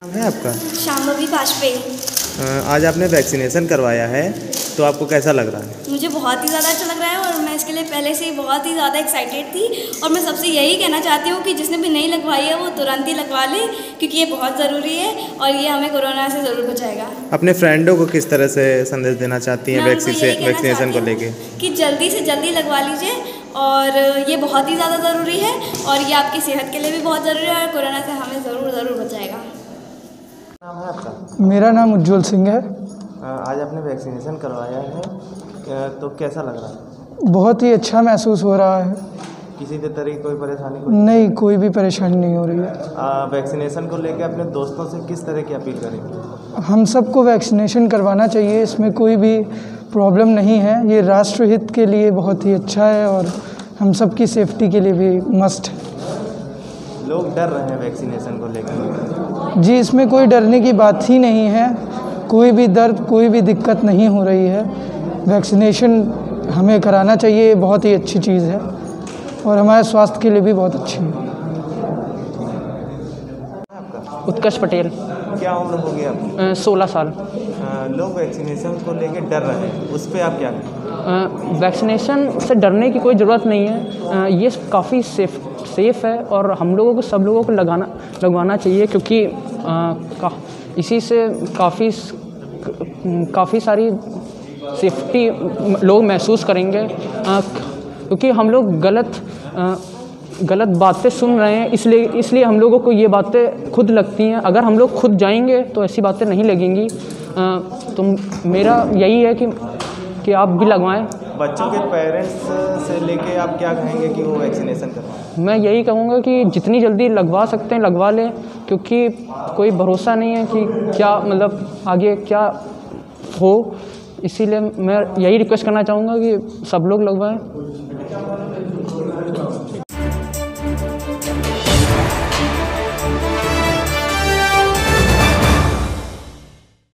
है आपका? शांभवी वाजपेयी। आज आपने वैक्सीनेशन करवाया है तो आपको कैसा लग रहा है? मुझे बहुत ही ज़्यादा अच्छा लग रहा है और मैं इसके लिए पहले से ही बहुत ही ज़्यादा एक्साइटेड थी। और मैं सबसे यही कहना चाहती हूँ कि जिसने भी नहीं लगवाई है वो तुरंत ही लगवा ले, क्योंकि ये बहुत ज़रूरी है और ये हमें कोरोना से ज़रूर बचाएगा। अपने फ्रेंडों को किस तरह से संदेश देना चाहती हैं मैं उनको यही कहना वैक्सीनेशन को चाहती लेके? हूँ कि जल्दी से जल्दी लगवा लीजिए और ये बहुत ही ज़्यादा ज़रूरी है और ये आपकी सेहत के लिए भी बहुत ज़रूरी है और कोरोना से हमें ज़रूर बचाएगा। नाम है आपका? मेरा नाम उज्जवल सिंह है। आज आपने वैक्सीनेशन करवाया है तो कैसा लग रहा है? बहुत ही अच्छा महसूस हो रहा है। किसी भी तरह की कोई परेशानी नहीं, कोई भी परेशानी नहीं हो रही है। वैक्सीनेशन को लेके अपने दोस्तों से किस तरह की अपील करेंगे? हम सबको वैक्सीनेशन करवाना चाहिए, इसमें कोई भी प्रॉब्लम नहीं है। ये राष्ट्रहित के लिए बहुत ही अच्छा है और हम सबकी सेफ्टी के लिए भी मस्ट है। लोग डर रहे हैं वैक्सीनेशन को लेकर। जी, इसमें कोई डरने की बात ही नहीं है। कोई भी दर्द, कोई भी दिक्कत नहीं हो रही है। वैक्सीनेशन हमें कराना चाहिए, बहुत ही अच्छी चीज़ है और हमारे स्वास्थ्य के लिए भी बहुत अच्छी है। उत्कर्ष पटेल। क्या उम्र होगी आपकी? 16 साल। लोग वैक्सीनेशन को लेकर डर रहे हैं, उस पर आप क्या कहें? वैक्सीनेशन से डरने की कोई ज़रूरत नहीं है। ये काफ़ी सेफ़ है और हम लोगों को, सब लोगों को लगवाना चाहिए, क्योंकि इसी से काफ़ी सारी सेफ्टी लोग महसूस करेंगे, क्योंकि हम लोग गलत बातें सुन रहे हैं, इसलिए हम लोगों को ये बातें खुद लगती हैं। अगर हम लोग खुद जाएंगे तो ऐसी बातें नहीं लगेंगी। तो मेरा यही है कि आप भी लगवाएं। बच्चों के पेरेंट्स से लेके आप क्या कहेंगे कि वो वैक्सीनेशन करवाएं? मैं यही कहूँगा कि जितनी जल्दी लगवा सकते हैं लगवा लें, क्योंकि कोई भरोसा नहीं है कि क्या मतलब आगे क्या हो। इसीलिए मैं यही रिक्वेस्ट करना चाहूँगा कि सब लोग लगवाएं।